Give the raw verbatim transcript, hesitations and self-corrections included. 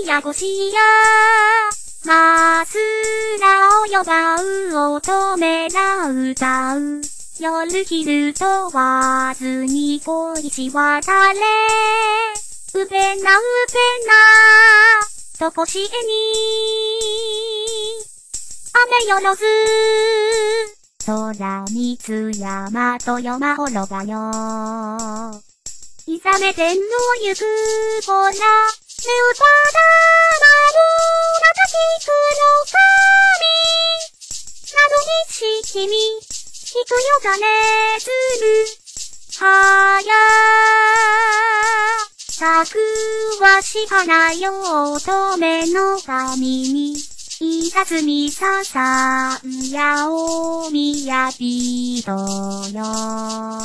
やこしや、マスラを呼ばう乙女が歌う。夜昼問わずに恋し渡れ。うべなうべな、とこしえに。雨よろず。空につ山と山ほろがよ。いざめ天のゆくぼら、ぬただまるなたきくの神。などにし君、ひくよがねずる。はや、さくはしかなよ乙女の神に。いたずみささうやおみやびとよ。